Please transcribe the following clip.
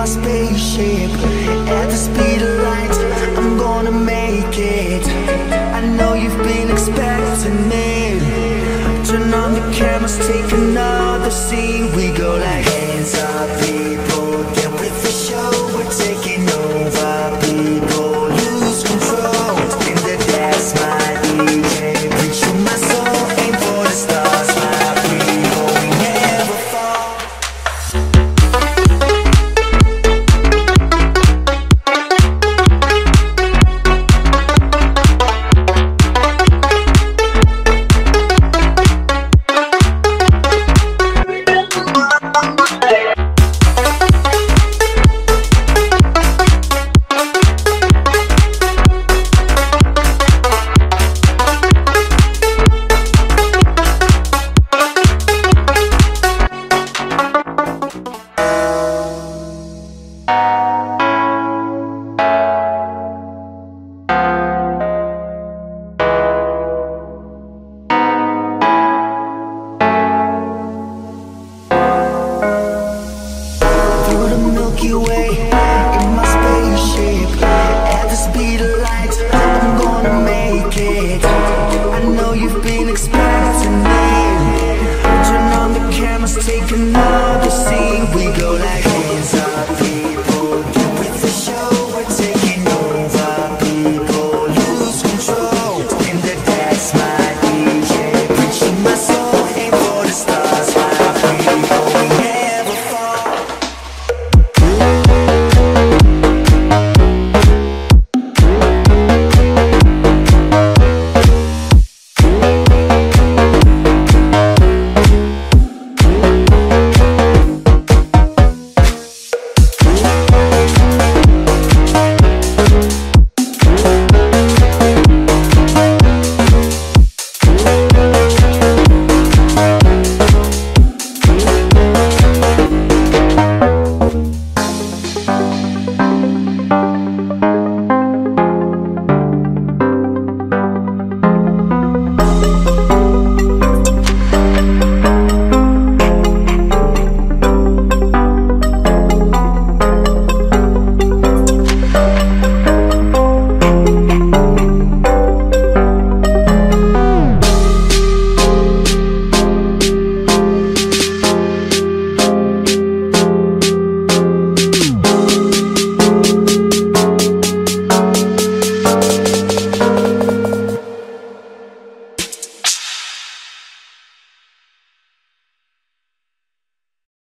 my spaceship at the speed of light. I'm gonna make it. I know you've been expecting me. Turn on the cameras, take another scene. We go like hands up, people. Get with the show, we're taking over. People lose control. In the dance, my DJ, preach to my soul. Aim for the stars, my people. We never fall. Milky Way in my spaceship at the speed of light. I'm gonna make it. I know you've been expecting me. Turn on the cameras, take another